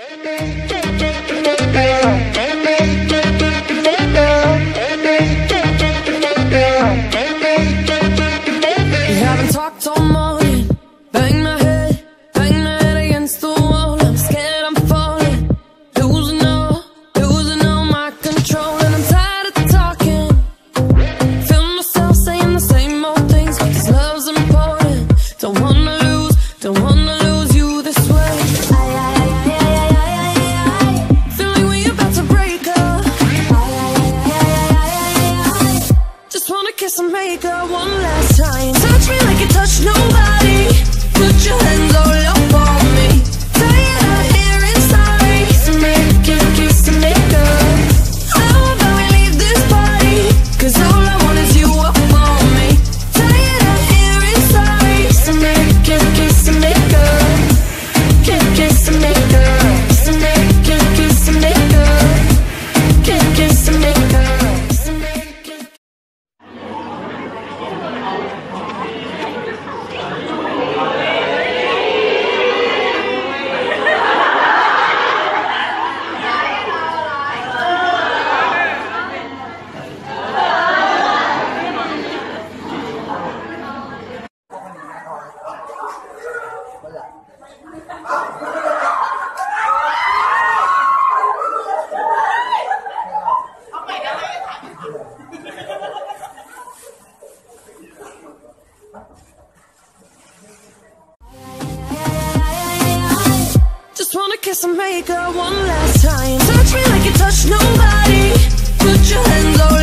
haven't talked all morning. Bang my head against the wall. I'm scared I'm falling, losing all my control. And I'm tired of talking, feel myself saying the same old things. Cause love's important, don't wanna lose you this way. Feel like we about to break up. Just wanna kiss and make up one last time. Touch me like you touch nobody. Put your hands all up on me. Tired of hearing sorry. So make it, kiss and make up. How about we leave this party? Cause all I want is you up on me. Tired of hearing sorry. So make it, kiss and make up. Kiss and make up. So make it, kiss and make up. Kiss and make up. So make it. Just wanna kiss and make up one last time. Touch me like you touch nobody. Put your hands all